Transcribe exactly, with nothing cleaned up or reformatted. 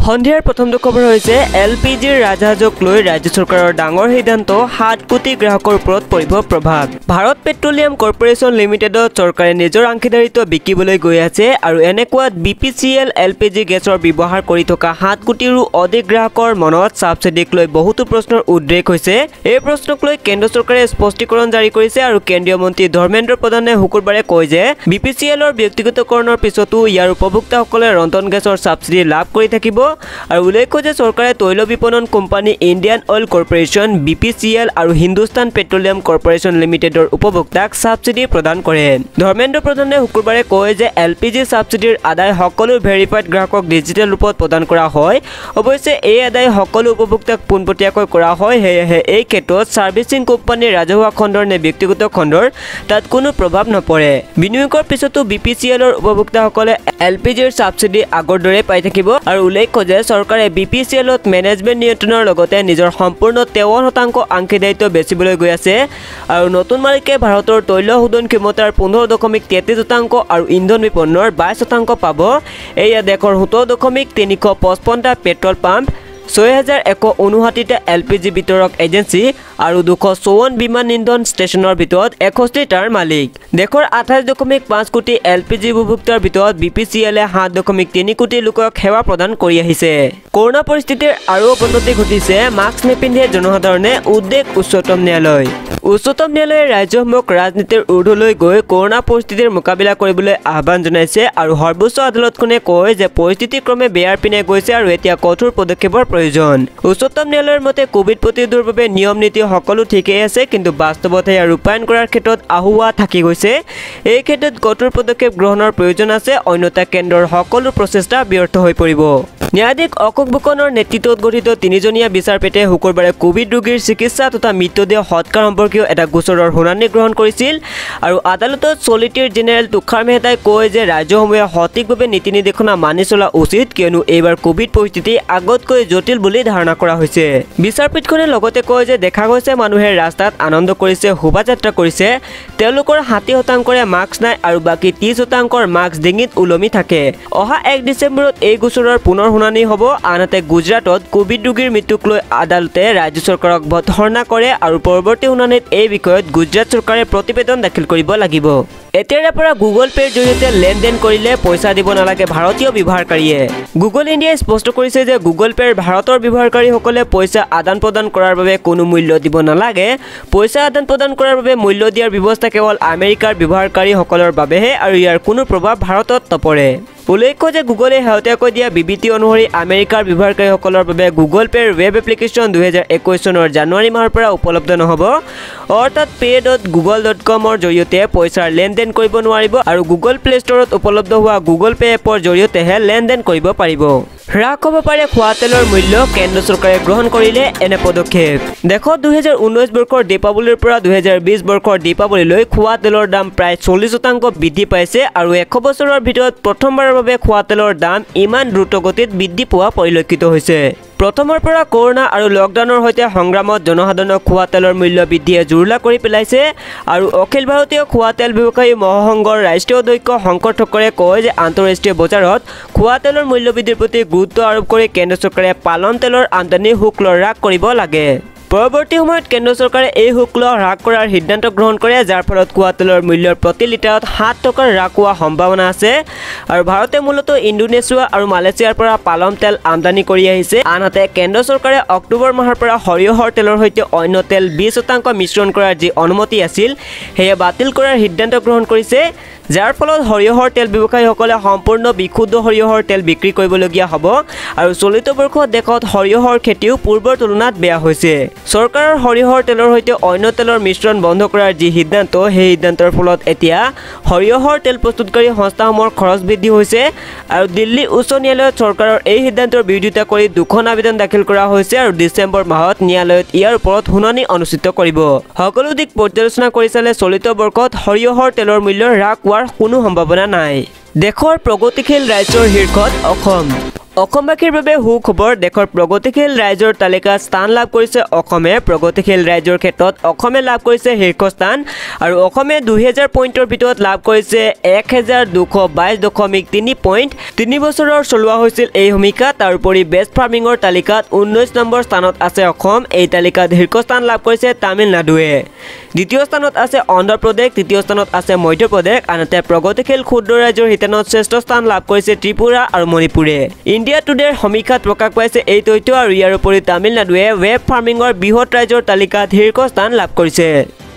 সন্ধিয়াৰ প্ৰথমটো খবৰ হৈছে এল পি জিৰ ৰাজহাজক লৈ ৰাজ্য চৰকাৰৰ ডাঙৰ সিদ্ধান্ত সাত কোটি গ্ৰাহকৰ ওপৰত পৰিব প্ৰভাৱ। ভাৰত পেট্ৰলিয়াম কৰ্পোৰেচন লিমিটেডত চৰকাৰে নিজৰ অংশীদাৰিত্ব বিকিবলৈ গৈ আছে আৰু এনেকুৱাত B P C L L P G গেছৰ ব্যৱহাৰ কৰি থকা সাত কোটিৰো অধিক গ্ৰাহকৰ মনত ছাবচিডিক লৈ বহুতো প্ৰশ্নৰ উদ্ৰেক হৈছে। এই প্ৰশ্নক লৈ কেন্দ্ৰ চৰকাৰে স্পষ্টীকৰণ জাৰি কৰিছে আৰু কেন্দ্ৰীয় মন্ত্ৰী ধৰ্মেন্দ্ৰ প্ৰধানে শুকুৰবাৰে কয় যে বি পি চি এলৰ ব্যক্তিগতকৰণৰ পিছতো ইয়াৰ উপভোক্তাসকলে ৰন্ধন গেছৰ ছাবচিডি লাভ কৰি থাকিব। আৰু উল্লেখ্য যে চৰকাৰে তৈল বিপণন company Indian oil corporation B P C L আৰু হিন্দুস্তান পেট্ৰলিয়াম কৰ্পোৰেচন লিমিটেডৰ উপভোক্তাক ছাবচিডি প্ৰদান কৰে। ধৰ্মেন্দ্ৰ প্ৰধানে শুকুৰবাৰে কয় যে এল পি জি ছাবচিডিৰ আদায় সকলো ভেৰিফাইড গ্ৰাহকক ডিজিটেল ৰূপত প্ৰদান কৰা হয়। অৱশ্যে এই আদায় সকলো উপভোক্তাক পোনপটীয়াকৈ কৰা হয়, সেয়েহে এই ক্ষেত্ৰত ছাৰ্ভিচিং কোম্পানীৰ ৰাজহুৱা খণ্ডৰ নে ব্যক্তিগত খণ্ডৰ তাত কোনো প্ৰভাৱ নপৰে। বিনিয়োগৰ পিছতো বি পি চি এলৰ উপভোক্তাসকলে এল পি জিৰ ছাবচিডি আগৰ দৰে পাই থাকিব। আৰু উল্লেখ্য যে চৰকাৰে বি পি চি এলত মেনেজমেণ্ট নিয়ন্ত্ৰণৰ লগতে নিজৰ সম্পূৰ্ণ তেৱন্ন শতাংশ অংশীদাৰিত্ব বেচিবলৈ গৈ আছে। আৰু নতুন মালিকে ভাৰতৰ তৈল শোধন ক্ষমতাৰ পোন্ধৰ দশমিক তেত্ৰিছ শতাংশ আৰু ইন্ধন বিপণনৰ বাইছ শতাংশ পাব। এয়া দেশৰ সোতৰ দশমিক তিনিশ পঁচপন্নটা পেট্ৰল পাম্প, ছয় হাজাৰ এশ ঊনষাঠিটা এল পি জি বিতৰক এজেঞ্চি আৰু দুশ চৌৱন্ন বিমান ইন্ধন ষ্টেচনৰ ভিতৰত এষষ্ঠিটাৰ মালিক। দেশৰ আঠাইছ দশমিক পাঁচ কোটি এল পি জি উপভোক্তাৰ ভিতৰত বি পি চি এলে সাত দশমিক তিনি কোটি লোকক সেৱা প্ৰদান কৰি আহিছে। কৰোনা পৰিস্থিতিৰ আৰু অৱনতি ঘটিছে, মাস্ক নিপিন্ধে জনসাধাৰণে, উদ্বেগ উচ্চতম ন্যায়ালয়। উচ্চতম ন্যায়ালয়ে ৰাজ্যসমূহক ৰাজনীতিৰ ঊৰ্ধলৈ গৈ কৰোনা পৰিস্থিতিৰ মোকাবিলা কৰিবলৈ আহ্বান জনাইছে আৰু সৰ্বোচ্চ আদালতখনে কয় যে পৰিস্থিতি ক্ৰমে বেয়াৰ পিনে গৈছে আৰু এতিয়া কঠোৰ পদক্ষেপৰ প্ৰয়োজন। উচ্চতম ন্যায়ালয়ৰ মতে কোভিড প্ৰতিৰোধৰ বাবে নিয়ম নীতি সকলো ঠিকেই আছে, কিন্তু বাস্তৱত ইয়াৰ ৰূপায়ণ কৰাৰ ক্ষেত্ৰত আহুৱা থাকি গৈছে। এই ক্ষেত্ৰত কঠোৰ পদক্ষেপ গ্ৰহণৰ প্ৰয়োজন আছে, অন্যথা কেন্দ্ৰৰ সকলো প্ৰচেষ্টা ব্যৰ্থ হৈ পৰিব। ন্যায়াধীশ অশোক ভূষণৰ নেতৃত্বত গঠিত তিনিজনীয়া বিচাৰপীঠে শুকুৰবাৰে কোভিড ৰোগীৰ চিকিৎসা তথা মৃতদেহ সৎকাৰ সম্পৰ্কীয় এটা গোচৰৰ শুনানি গ্ৰহণ কৰিছিল। আৰু আদালতত চলিটিৰ জেনেৰেল তুষাৰ মেহতাই কয় যে ৰাজ্যসমূহে সঠিকভাৱে নীতি নিৰ্দেশনা মানি চলা উচিত, কিয়নো এইবাৰ কোভিড পৰিস্থিতি আগতকৈ জটিল বুলি ধাৰণা কৰা হৈছে। বিচাৰপীঠখনে লগতে কয় যে দেখা গৈছে মানুহে ৰাস্তাত আনন্দ কৰিছে, শোভাযাত্ৰা কৰিছে, তেওঁলোকৰ ষাঠি শতাংশৰে মাস্ক নাই আৰু বাকী ত্ৰিছ শতাংশৰ মাস্ক ডিঙিত ওলমি থাকে। অহা এক ডিচেম্বৰত এই গোচৰৰ পুনৰ শুনানি হ'ব। আনহাতে গুজৰাটত কোভিড ৰোগীৰ মৃত্যুক লৈ আদালতে ৰাজ্য চৰকাৰক ভৰ্ৎসনা কৰে আৰু পৰৱৰ্তী শুনানিত এই বিষয়ত গুজৰাট চৰকাৰে প্ৰতিবেদন দাখিল কৰিব লাগিব। এতিয়াৰে পৰা গুগল পেৰ জৰিয়তে লেনদেন কৰিলে পইচা দিব নালাগে ভাৰতীয় ব্যৱহাৰকাৰীয়ে। গুগল ইণ্ডিয়াই স্পষ্ট কৰিছে যে গুগল পেৰ ভাৰতৰ ব্যৱহাৰকাৰীসকলে পইচা আদান প্ৰদান কৰাৰ বাবে কোনো মূল্য দিব নালাগে। পইচা আদান প্ৰদান কৰাৰ বাবে মূল্য দিয়াৰ ব্যৱস্থা কেৱল আমেৰিকাৰ ব্যৱহাৰকাৰীসকলৰ বাবেহে আৰু ইয়াৰ কোনো প্ৰভাৱ ভাৰতত নপৰে। উল্লেখ্য যে গুগলে শেহতীয়াকৈ দিয়া বিবৃতি অনুসৰি আমেৰিকাৰ ব্যৱহাৰকাৰীসকলৰ বাবে গুগল পেৰ ৱেব এপ্লিকেশ্যন দুহেজাৰ একৈছ চনৰ জানুৱাৰী মাহৰ পৰা উপলব্ধ নহ'ব। অৰ্থাৎ পে ডট গুগল ডট কমৰ জৰিয়তে পইচাৰ লেনদেন কৰিব নোৱাৰিব আৰু গুগল প্লে ষ্টৰত উপলব্ধ হোৱা গুগল পে এপৰ জৰিয়তেহে লেনদেন কৰিব পাৰিব। হ্ৰাস হ'ব পাৰে খোৱা তেলৰ মূল্য, কেন্দ্ৰ চৰকাৰে গ্ৰহণ কৰিলে এনে পদক্ষেপ। দেশত দুহেজাৰ ঊনৈছ বৰ্ষৰ দীপাৱলীৰ পৰা দুহেজাৰ বিছ বৰ্ষৰ দীপাৱলীলৈ খোৱা তেলৰ দাম প্ৰায় চল্লিছ শতাংশ বৃদ্ধি পাইছে আৰু এশ বছৰৰ ভিতৰত প্ৰথমবাৰৰ বাবে খোৱা তেলৰ দাম ইমান দ্ৰুতগতিত বৃদ্ধি পোৱা পৰিলক্ষিত হৈছে। প্ৰথমৰ পৰা কৰোনা আৰু লকডাউনৰ সৈতে সংগ্ৰামত জনসাধাৰণক খোৱা তেলৰ মূল্য বৃদ্ধিয়ে জুৰুলা কৰি পেলাইছে। আৰু অখিল ভাৰতীয় খোৱা তেল ব্যৱসায়ী মহাসংঘৰ ৰাষ্ট্ৰীয় অধ্যক্ষ শংকৰ ঠক্কৰে কয় যে আন্তঃৰাষ্ট্ৰীয় বজাৰত খোৱা তেলৰ মূল্য বৃদ্ধিৰ প্ৰতি গুৰুত্ব আৰোপ কৰি কেন্দ্ৰ চৰকাৰে পালন তেলৰ আমদানি শুল্ক হ্ৰাস কৰিব লাগে। পৰৱৰ্তী সময়ত কেন্দ্ৰ চৰকাৰে এই শুল্ক হ্ৰাস কৰাৰ সিদ্ধান্ত গ্ৰহণ কৰে, যাৰ ফলত খোৱা তেলৰ মূল্যৰ প্ৰতি লিটাৰত সাত টকাৰ হ্ৰাস হোৱাৰ সম্ভাৱনা আছে। আৰু ভাৰতে মূলতঃ ইণ্ডোনেছিয়া আৰু মালয়েছিয়াৰ পৰা পালন তেল আমদানি কৰি আহিছে। আনহাতে কেন্দ্ৰ চৰকাৰে অক্টোবৰ মাহৰ পৰা সৰিয়হৰ তেলৰ সৈতে অন্য তেল বিছ শতাংশ মিশ্ৰণ কৰাৰ যি অনুমতি আছিল সেয়া বাতিল কৰাৰ সিদ্ধান্ত গ্ৰহণ কৰিছে, যাৰ ফলত সৰিয়হৰ তেল ব্যৱসায়ীসকলে সম্পূৰ্ণ বিশুদ্ধ সৰিয়হৰ তেল বিক্ৰী কৰিবলগীয়া হ'ব। আৰু চলিত বৰ্ষত দেশত সৰিয়হৰ খেতিও পূৰ্বৰ তুলনাত বেয়া হৈছে। চৰকাৰৰ সৰিয়হৰ তেলৰ সৈতে অন্য তেলৰ মিশ্ৰণ বন্ধ কৰাৰ যি সিদ্ধান্ত, সেই সিদ্ধান্তৰ ফলত এতিয়া সৰিয়হৰ তেল প্ৰস্তুতকাৰী সংস্থাসমূহৰ খৰচ বৃদ্ধি হৈছে। আৰু দিল্লী উচ্চ ন্যায়ালয়ত চৰকাৰৰ এই সিদ্ধান্তৰ বিৰোধিতা কৰি দুখন আবেদন দাখিল কৰা হৈছে আৰু ডিচেম্বৰ মাহত ন্যায়ালয়ত ইয়াৰ ওপৰত শুনানি অনুষ্ঠিত কৰিব। সকলো দিশ পৰ্যালোচনা কৰি চালে চলিত বৰ্ষত সৰিয়হৰ তেলৰ মূল্য হ্ৰাস হোৱাৰ কোনো সম্ভাৱনা নাই। দেশৰ প্ৰগতিশীল ৰাজ্যৰ শীৰ্ষত অসম। অসমবাসীৰ বাবে সুখবৰ দেশৰ প্ৰগতিশীল ৰাজ্যৰ তালিকাত স্থান লাভ কৰিছে অসমে প্ৰগতিশীল ৰাজ্যৰ ক্ষেত্ৰত অসমে লাভ কৰিছে শীৰ্ষস্থান আৰু অসমে দুই হাজাৰ পইণ্টৰ ভিতৰত লাভ কৰিছে এক হাজাৰ দুশ বাইছ দশমিক তিনি পইণ্ট তিনি বছৰৰ চলোৱা হৈছিল এই সমীক্ষা তাৰোপৰি বেষ্ট ফাৰ্মিঙৰ তালিকাত ঊনৈছ নম্বৰ স্থানত আছে অসম এই তালিকাত শীৰ্ষস্থান লাভ কৰিছে তামিলনাডুৱে দ্বিতীয় স্থানত আছে অন্ধ্ৰপ্ৰদেশ তৃতীয় স্থানত আছে মধ্যপ্ৰদেশ আনহাতে প্ৰগতিশীল ক্ষুদ্ৰ ৰাজ্যৰ হিতানত শ্ৰেষ্ঠ স্থান লাভ কৰিছে ত্ৰিপুৰা আৰু মণিপুৰে ইণ্ডিয়া টুডেৰ সমীক্ষাত প্ৰকাশ পাইছে এই তথ্য আৰু ইয়াৰ উপৰি তামিলনাডুৱে ৱেব ফাৰ্মিঙৰ বৃহৎ ৰাজ্যৰ তালিকাত শীৰ্ষস্থান লাভ কৰিছে।